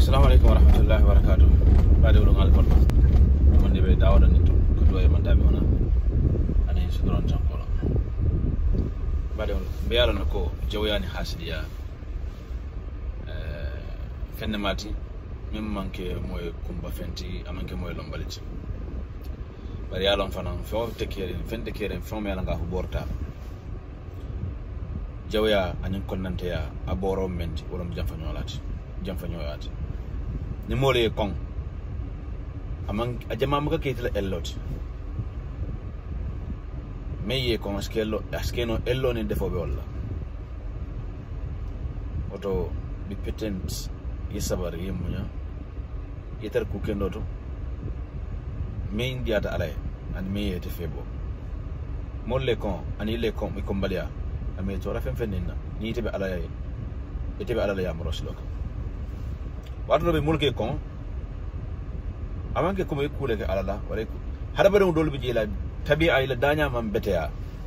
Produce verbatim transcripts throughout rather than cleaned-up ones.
Assalamu alaikum warahmatullahi wabarakatuh. Bade wulung alkol mon be dawada ni to ko do e man tabi wona ani sudron tampolo bade wul be yalla nako jawyani hasidiya euh fenne mati mim manke moy kumba fenti amanke moy lombaliti bari yalla on fanan fo tekere fende kere fo me yalla nga ko borta jawya anin konnante ya aboro menti wolom jamfa ñolati jamfa ñolati ni mole kong amang ajama muka ketla ellot meye kong askello askeno ello ni defo be wala oto bi patent yisabar yemunya yeter ku kendo to main diata alay an meye te febo molle kong ani le kong mi kombalia ame to rafen fenina ni tebe alay tebe alay ya moroslok wato be mulke kon amanke ko e kule ke alala wala ko hada bare dol bi jela tabi'a ila danya man beteya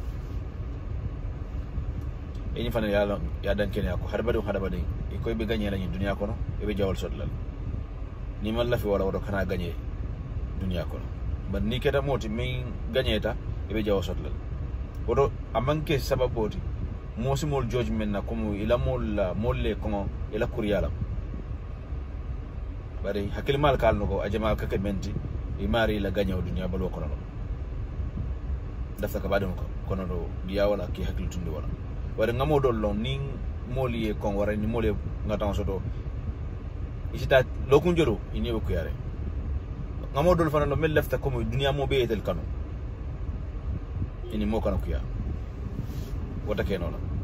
eni fana yalla ya dan ken ya ko hada bare hada bare e ko be gagné lañu dunya ko no e be jawol sotlal ni man la fi wala wado kana gagné dunya ko no ban ni keta moti min gagné ta e be jawol sotlal wado amanke sababoti mosimol judgment na ko ila mol molle ko ila kuriyala bari hakil mal kal no ko ajama kake menti e mari la gagnaw dunya balo ko no dafa ka badum ko kono do diya wala ki hakil tunde wala wala ngamo do lon ni moli e kon wara ni moli ngata soto isita lokun joro ini ko yare ngamo do fana no mel lefta ko dunya mo be etel kanu ini mo kanu ko ya wata ke non